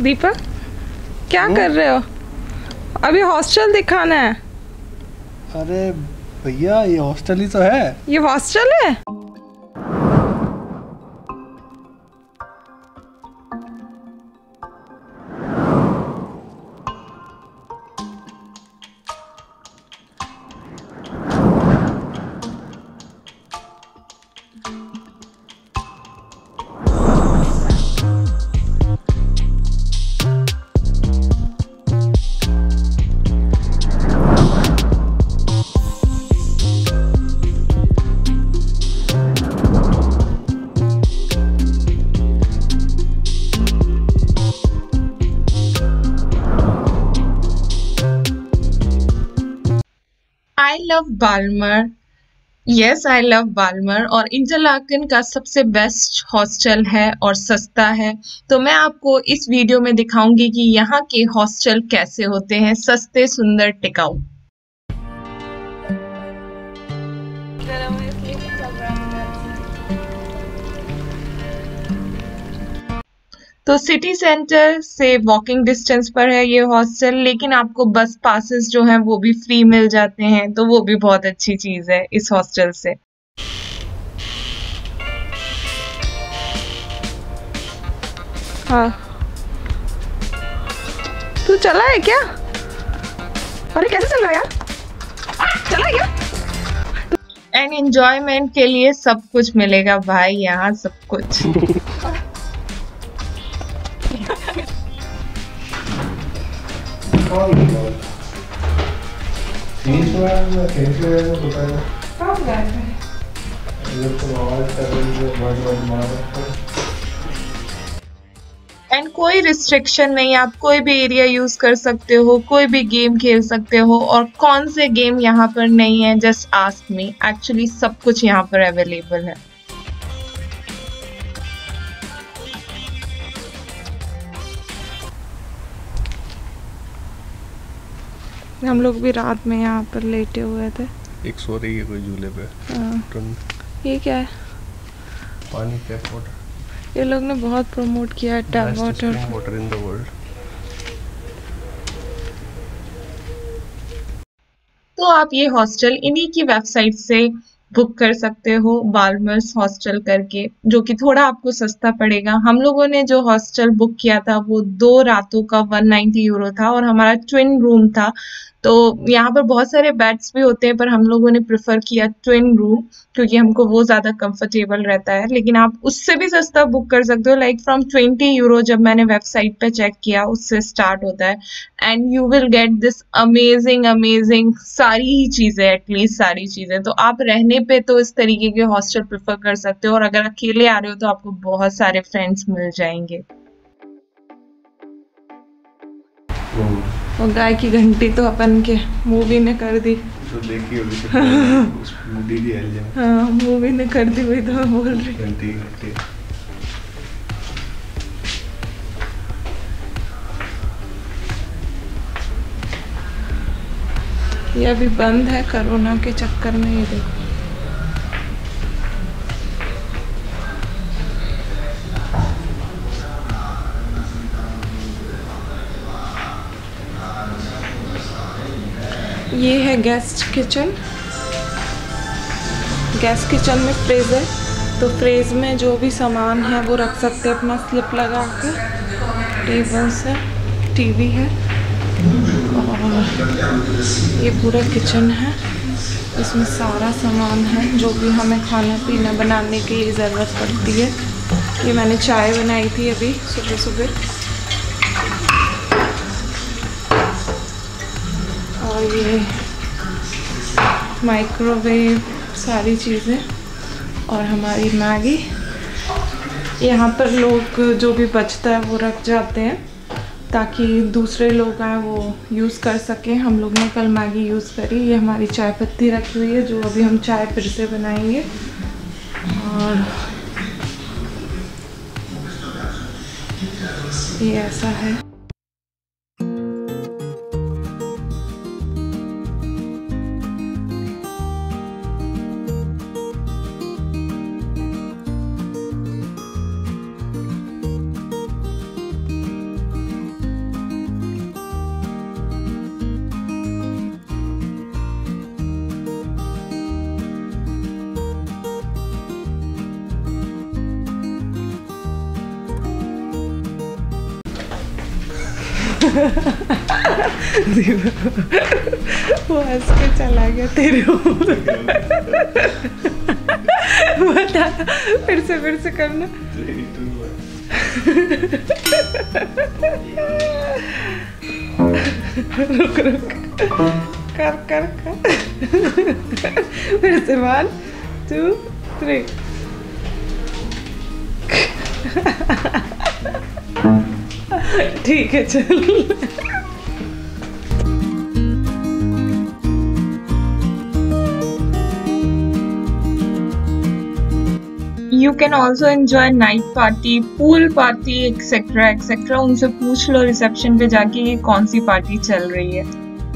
दीपक क्या कर रहे हो? अभी हॉस्टल दिखाना है। अरे भैया ये हॉस्टल ही तो है। ये हॉस्टल है? I love Balmer. Yes, I love Balmer और इंटरलाकन का सबसे बेस्ट हॉस्टल है और सस्ता है। तो मैं आपको इस वीडियो में दिखाऊंगी कि यहाँ के हॉस्टल कैसे होते हैं, सस्ते, सुंदर, टिकाऊ। तो सिटी सेंटर से वॉकिंग डिस्टेंस पर है ये हॉस्टल, लेकिन आपको बस पासेस जो हैं वो भी फ्री मिल जाते हैं, तो वो भी बहुत अच्छी चीज है इस हॉस्टल से। हाँ, तू चला है क्या? अरे कैसे चल रहा है यार? चला है क्या? एंड एंजॉयमेंट के लिए सब कुछ मिलेगा भाई, यहाँ सब कुछ। एंड कोई रिस्ट्रिक्शन नहीं, आप कोई भी एरिया यूज कर सकते हो, कोई भी गेम खेल सकते हो। और कौन से गेम यहाँ पर नहीं है, जस्ट आस्क मी। एक्चुअली सब कुछ यहाँ पर अवेलेबल है। हम लोग भी रात में यहाँ पर लेटे हुए थे। एक सो रही है कोई झूले पे। ये क्या है? पानी टैप वाटर। ये लोग ने बहुत प्रमोट किया है tap water. Water in the world. तो आप ये हॉस्टल इन्हीं की वेबसाइट से बुक कर सकते हो, बाल्मर्स हॉस्टल करके, जो कि थोड़ा आपको सस्ता पड़ेगा। हम लोगों ने जो हॉस्टल बुक किया था वो 2 रातों का 190 यूरो था और हमारा ट्विन रूम था। तो यहाँ पर बहुत सारे बेड्स भी होते हैं, पर हम लोगों ने प्रेफर किया ट्विन रूम क्योंकि हमको वो ज्यादा कंफर्टेबल रहता है। लेकिन आप उससे भी सस्ता बुक कर सकते हो, लाइक फ्रॉम 20 यूरो, जब मैंने वेबसाइट पे चेक किया उससे स्टार्ट होता है। And you will get this amazing amazing सारी ही चीजें, एटलीस्ट सारी चीजें। तो आप रहने पे तो इस तरीके के हॉस्टल प्रेफर कर सकते हो, और अगर अकेले आ रहे हो तो आपको बहुत सारे फ्रेंड्स मिल जाएंगे। और गाय की घंटी तो अपन के मूवी ने कर दी। तो देखी होगी उस मूवी की एल्बम। हाँ, मूवी ने कर दी, वही तो मैं बोल रही। घंटी घंटी। ये अभी बंद है कोरोना के चक्कर में। ये देखो, ये है गेस्ट किचन। गेस्ट किचन में फ्रिज है, तो फ्रिज में जो भी सामान है वो रख सकते हैं अपना स्लिप लगा के। टेबल्स है, टीवी है, और ये पूरा किचन है। इसमें सारा सामान है जो भी हमें खाना पीना बनाने की ज़रूरत पड़ती है। ये मैंने चाय बनाई थी अभी सुबह सुबह। और ये माइक्रोवेव, सारी चीज़ें, और हमारी मैगी। यहाँ पर लोग जो भी बचता है वो रख जाते हैं ताकि दूसरे लोग आए वो यूज़ कर सकें। हम लोग ने कल मैगी यूज़ करी। ये हमारी चाय पत्ती रखी हुई है जो अभी हम चाय फिर से बनाएंगे। और ये ऐसा है। वो हंस के चला गया तेरे ऊपर। बता, फिर से करना। रुक कर फिर से 1 2 3। ठीक है चल। You can also enjoy night party, pool party, etc. etc. उनसे पूछ लो रिसेप्शन पे जाके कि कौन सी पार्टी चल रही है।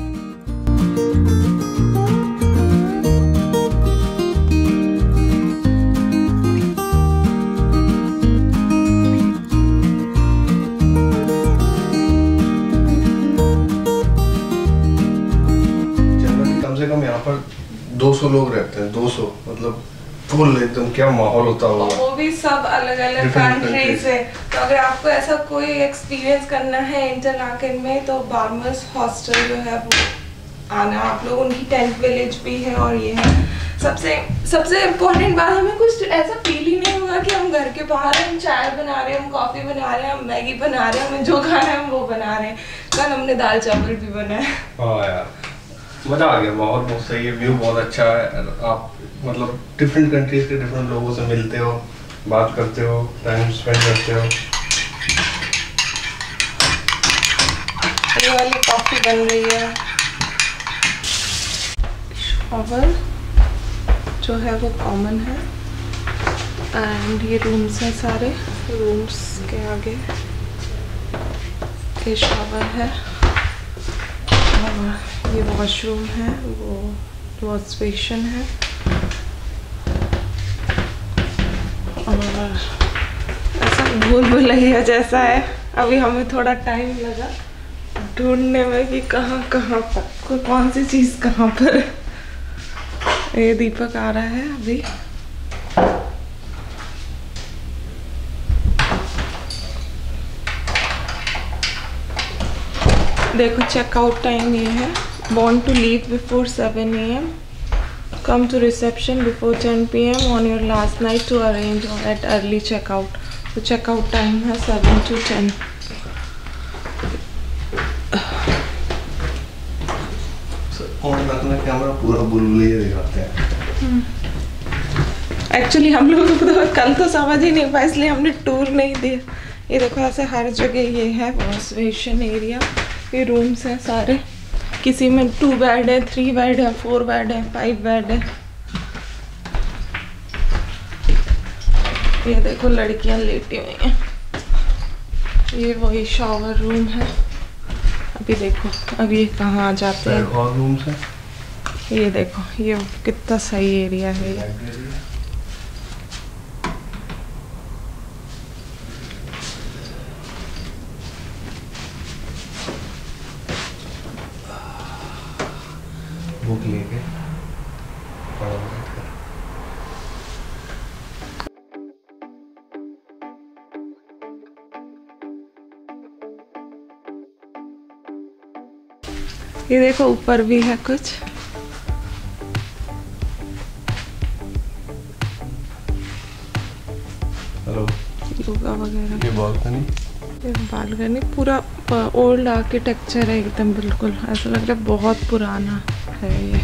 कम से कम यहाँ पर 200 लोग रहते हैं। 200 मतलब फुल एकदम क्या माहौल होता होगा। वो भी सब अलग अलग कंट्री से। तो अगर आपको ऐसा कोई एक्सपीरियंस करना है इंटरलाकेन में तो बार्मर्स हॉस्टल जो है वो आना आप लोग। उनकी टेंट विलेज भी है और ये है सबसे इम्पोर्टेंट बात, हमें कुछ ऐसा फील ही नहीं होगा कि हम घर के बाहर हम चाय बना रहे हैं, हम कॉफ़ी बना रहे हैं, हम मैगी बना रहे हैं, हमें जो खाना है हम वो बना रहे हैं। कल हमने दाल चावल भी बनाए। हाँ यार मज़ा आ गया, माहौल बहुत सही है, व्यू बहुत अच्छा है। आप मतलब डिफरेंट कंट्रीज के डिफरेंट लोगों से मिलते हो, बात करते हो, टाइम स्पेंड करते हो। ये वाली कॉफ़ी बन रही है। शॉवर जो है वो कॉमन है एंड ये रूम्स हैं सारे। रूम्स के आगे ये शॉवर है और ये वॉशरूम है, वो वॉश बेसिन है और ऐसा भूल-भुलैया जैसा है। अभी हमें थोड़ा टाइम लगा ढूंढने में कि कहाँ पर कौन सी चीज़ कहाँ पर। ये दीपक आ रहा है अभी। देखो चेकआउट टाइम ये है। Want to leave before 7 AM. Come to reception before 10 PM on your last night to arrange at early checkout. तो checkout time है 7 to 10. कैमरा पूरा बुलबुले दिखाते हैं। एक्चुअली हम लोग तो कल तो समझ ही नहीं पाए इसलिए हमने टूर नहीं दिया। ये देखो ऐसे हर जगह ये है वॉश बेसिन एरिया। ये रूम्स हैं सारे, किसी में 2 बेड है, 3 बेड है, 4 बेड है, 5 बेड है। ये देखो लड़कियां लेटी हुई हैं। ये वही शॉवर रूम है। अभी देखो अब ये कहाँ आ जाते हैं। रूम्स है। ये देखो ये कितना सही एरिया है ये। बुक लेके ये देखो ऊपर भी है कुछ। हेलो योगा वगैरह। ये बालकनी पूरा ओल्ड आर्किटेक्चर है एकदम, बिल्कुल ऐसा लग रहा है बहुत पुराना है ये।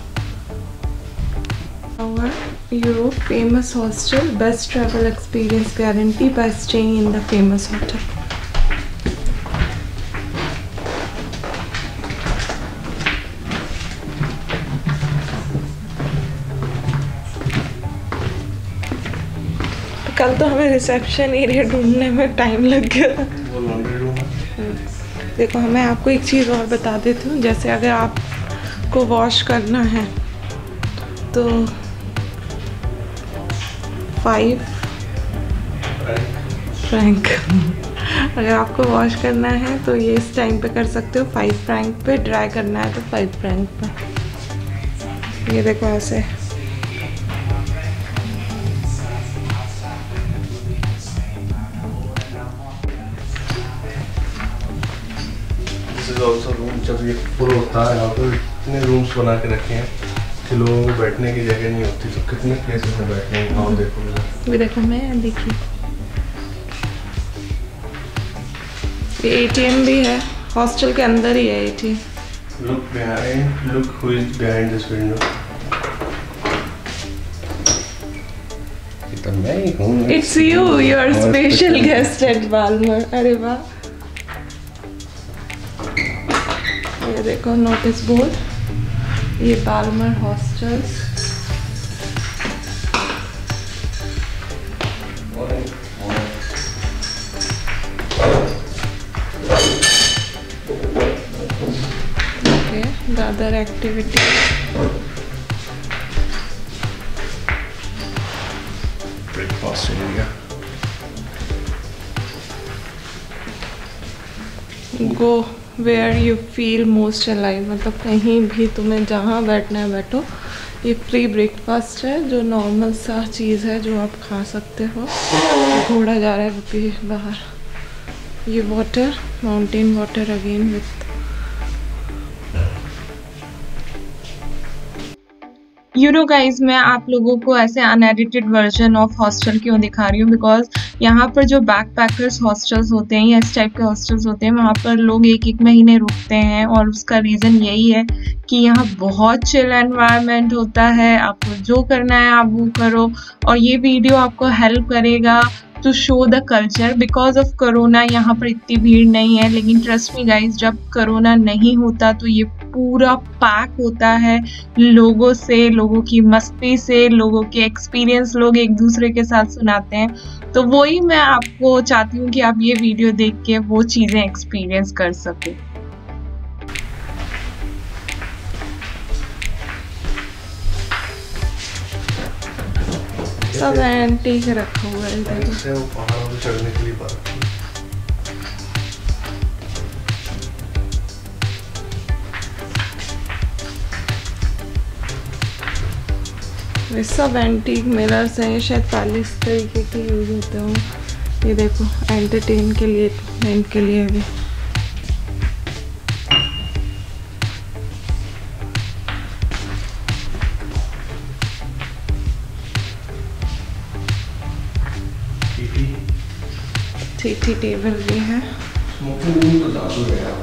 Europe famous hostel, best travel experience guarantee by staying in the famous hotel. कल तो हमें रिसेप्शन एरिया ढूंढने में टाइम लग गया। वो लॉन्ड्री रूम है। देखो मैं आपको एक चीज़ और बता देती हूँ, जैसे अगर आपको वॉश करना है तो 5 फ्रैंक अगर आपको वॉश करना है तो ये इस टाइम पे कर सकते हो 5 फ्रैंक पे। ड्राई करना है तो 5 फ्रैंक पे। ये देखो ऐसे दिस इज ऑल्सो रूम। जब ये फुल होता है यहाँ पे इतने रूम्स बना के रखे हैं कि लोगों को बैठने की जगह नहीं होती, तो कितने प्लेसेस में बैठने हैं। हाँ देखो, ये देखो, मैं देखिए ये ATM भी है, हॉस्टल के अंदर ही है ATM। Look behind, look who is behind this window. तो मैं ही हूँ। It's you, your special guest at Balmer. अरे वाह, ये देखो नोटिस बोर्ड, ये Balmer hostels. Okay, the other activity। Breakfast area. Go where you feel most alive, मतलब कहीं भी तुम्हें जहाँ बैठना है बैठो। ये फ्री ब्रेकफास्ट है, जो नॉर्मल सा चीज़ है जो आप खा सकते हो। घोड़ा जा रहा है अभी बाहर। ये water, mountain water again with. You know guys, मैं आप लोगों को ऐसे अनएडिटेड वर्जन ऑफ हॉस्टल क्यों दिखा रही हूँ, बिकॉज यहाँ पर जो बैकपैकर्स हॉस्टल्स होते हैं या इस टाइप के हॉस्टल्स होते हैं, वहाँ पर लोग 1-1 महीने रुकते हैं। और उसका रीज़न यही है कि यहाँ बहुत चिल एनवायरनमेंट होता है, आपको जो करना है आप वो करो। और ये वीडियो आपको हेल्प करेगा to show the culture. Because of corona यहाँ पर इतनी भीड़ नहीं है, लेकिन ट्रस्ट मी गाइज, जब कोरोना नहीं होता तो ये पूरा पैक होता है लोगों से, लोगों की मस्ती से, लोगों के एक्सपीरियंस लोग एक दूसरे के साथ सुनाते हैं। तो वही मैं आपको चाहती हूँ कि आप ये वीडियो देख के वो चीज़ें एक्सपीरियंस कर सको। सब एंटीक रखा हुआ है इधर। से वो पहाड़ों पे चढ़ने के लिए बात। ये सब एंटीक मिरर्स हैं, शायद पैलेस तरीके के यूज होते हो। ये देखो, एंटरटेन के लिए, एंटरटेन के लिए भी। टी टेबल भी है। स्मोकिंग रूम तो जादू है यार।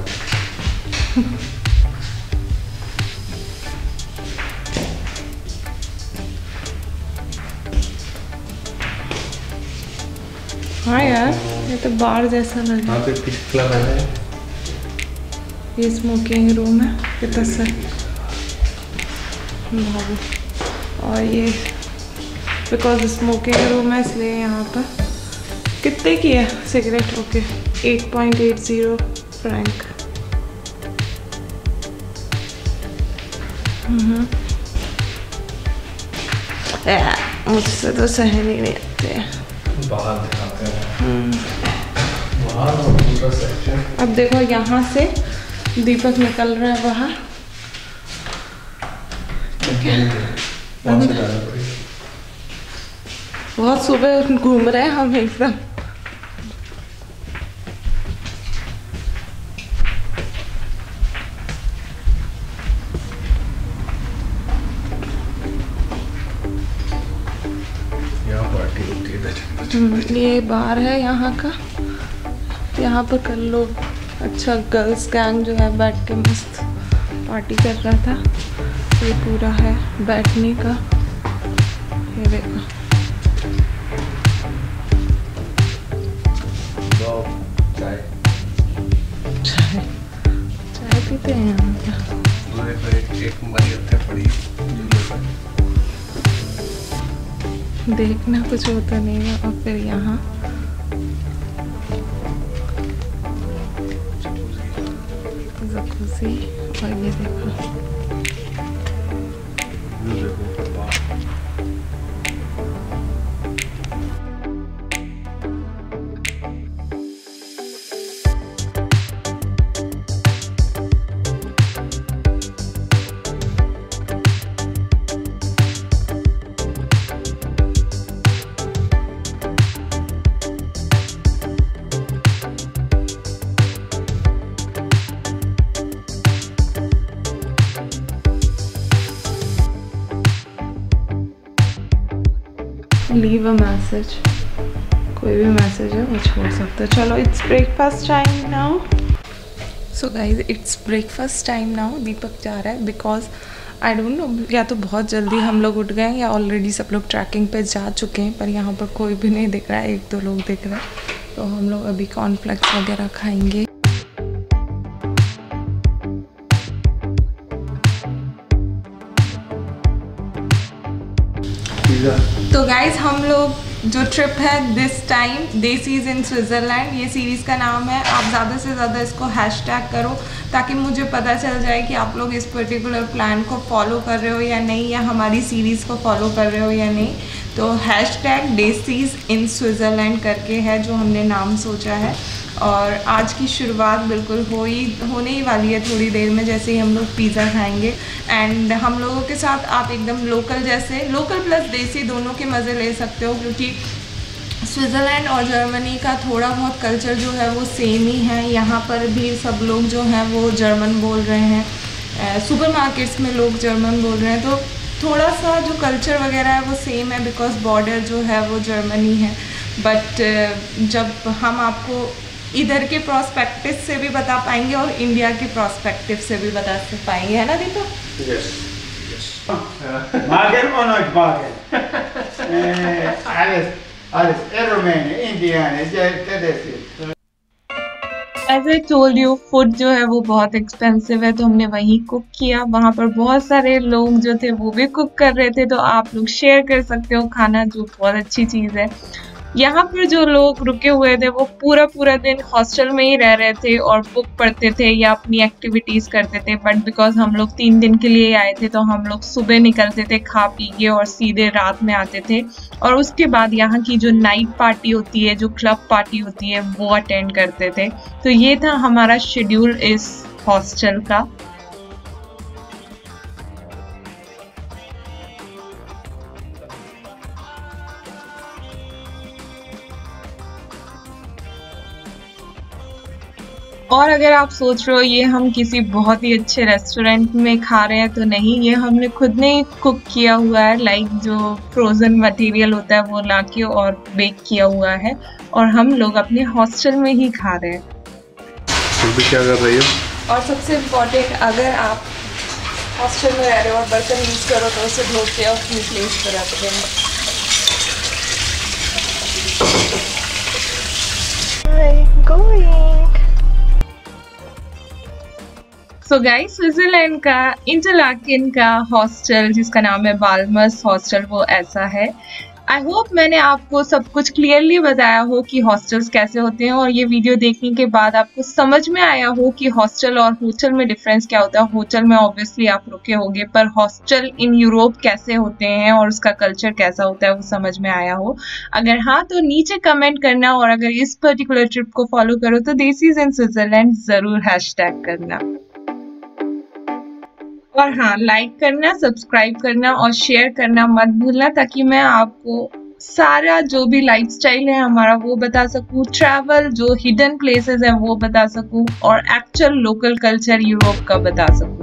हाँ यार, ये तो बार जैसा लग रहा है। यहाँ पे पिच क्लब है। ये स्मोकिंग रूम है, कितना सर भागो। और ये बिकॉज स्मोकिंग रूम है इसलिए यहाँ पर कितने की है सिगरेट? Okay, 8.80 Frank. मुझसे तो सहन ही नहीं आते। बाहर दिखाते हैं। बाहर दूसरा सेक्शन। अब देखो, यहाँ से दीपक निकल रहा है बाहर। वहाँ से जाना पड़ेगा। बहुत सुबह घूम रहे हैं हम एकदम। यहाँ पार्टी होती है। ये बार है यहाँ का। यहाँ पर कल लोग, अच्छा गर्ल्स गैंग जो है बैठ के मस्त पार्टी कर रहा था। ये पूरा है बैठने का। ये देखो, चाय चाय पीते हैं यहाँ पे। एक मरी पड़ी। देखना कुछ होता नहीं है। और फिर यहाँ जकूज़ी। और ये देखो, लीव अ मैसेज, कोई भी मैसेज है वो छोड़ सकते हो। चलो it's breakfast time now. So guys it's breakfast time now. Deepak जा रहा है बिकॉज आई डोंट नो, या तो बहुत जल्दी हम लोग उठ गए या ऑलरेडी सब लोग ट्रैकिंग पे जा चुके हैं, पर यहाँ पर कोई भी नहीं दिख रहा है, एक दो लोग दिख रहे हैं। तो हम लोग अभी कॉर्नफ्लेक्स वगैरह खाएंगे। तो गाइज हम लोग जो ट्रिप है this time Desis in Switzerland, ये सीरीज़ का नाम है। आप ज़्यादा से ज़्यादा इसको हैशटैग करो ताकि मुझे पता चल जाए कि आप लोग इस पर्टिकुलर प्लान को फॉलो कर रहे हो या नहीं, या हमारी सीरीज़ को फॉलो कर रहे हो या नहीं। तो हैशटैग देसीज इन स्विट्ज़रलैंड करके है जो हमने नाम सोचा है। और आज की शुरुआत बिल्कुल होने ही वाली है थोड़ी देर में, जैसे ही हम लोग पिज़्ज़ा खाएंगे। एंड हम लोगों के साथ आप एकदम लोकल जैसे, लोकल प्लस देसी दोनों के मज़े ले सकते हो, क्योंकि स्विट्ज़रलैंड और जर्मनी का थोड़ा बहुत कल्चर जो है वो सेम ही है। यहाँ पर भी सब लोग जो हैं वो जर्मन बोल रहे हैं, सुपरमार्केट्स में लोग जर्मन बोल रहे हैं, तो थोड़ा सा जो कल्चर वगैरह है वो सेम है, बिकॉज बॉर्डर जो है वो जर्मनी है। बट जब हम आपको इधर के प्रोस्पेक्टिव से भी बता पाएंगे और इंडिया के प्रोस्पेक्टिव से भी बता पाएंगे, है ना Deepak? Yes. Magel o non Magel? Alles, Romania, Indiana, tedeschi. As I told you, food जो है वो बहुत एक्सपेंसिव है, तो हमने वहीं कुक किया। वहाँ पर बहुत सारे लोग जो थे वो भी कुक कर रहे थे, तो आप लोग शेयर कर सकते हो खाना, जो बहुत अच्छी चीज़ है। यहाँ पर जो लोग रुके हुए थे वो पूरा दिन हॉस्टल में ही रह रहे थे और बुक पढ़ते थे या अपनी एक्टिविटीज़ करते थे। बट बिकॉज हम लोग 3 दिन के लिए आए थे, तो हम लोग सुबह निकलते थे खा पी के और सीधे रात में आते थे, और उसके बाद यहाँ की जो नाइट पार्टी होती है, जो क्लब पार्टी होती है, वो अटेंड करते थे। तो ये था हमारा शेड्यूल इस हॉस्टल का। और अगर आप सोच रहे हो ये हम किसी बहुत ही अच्छे रेस्टोरेंट में खा रहे हैं, तो नहीं, ये हमने खुद ने कुक किया हुआ है। लाइक जो फ्रोज़न मटेरियल होता है वो लाके और बेक किया हुआ है, और हम लोग अपने हॉस्टल में ही खा रहे हैं। तुम भी क्या कर रही हो? और सबसे इम्पोर्टेंट, अगर आप हॉस्टल में रह रहे हो और बर्तन यूज़ करो तो उसे धो के और अपनी प्लेस पर रख दें। सो गाइस, स्विट्जरलैंड का इंटरलाकेन का हॉस्टल जिसका नाम है बाल्मर्स हॉस्टल, वो ऐसा है। आई होप मैंने आपको सब कुछ क्लियरली बताया हो कि हॉस्टल्स कैसे होते हैं, और ये वीडियो देखने के बाद आपको समझ में आया हो कि हॉस्टल और होटल में डिफरेंस क्या होता है। होटल में ऑब्वियसली आप रुके होंगे, पर हॉस्टल इन यूरोप कैसे होते हैं और उसका कल्चर कैसा होता है वो समझ में आया हो। अगर हाँ तो नीचे कमेंट करना, और अगर इस पर्टिकुलर ट्रिप को फॉलो करो तो देसीज इन स्विट्जरलैंड जरूर हैशटैग करना। और हाँ, लाइक करना, सब्सक्राइब करना और शेयर करना मत भूलना, ताकि मैं आपको सारा जो भी लाइफस्टाइल है हमारा वो बता सकूँ, ट्रैवल जो हिडन प्लेसेस है वो बता सकूँ, और एक्चुअल लोकल कल्चर यूरोप का बता सकूँ।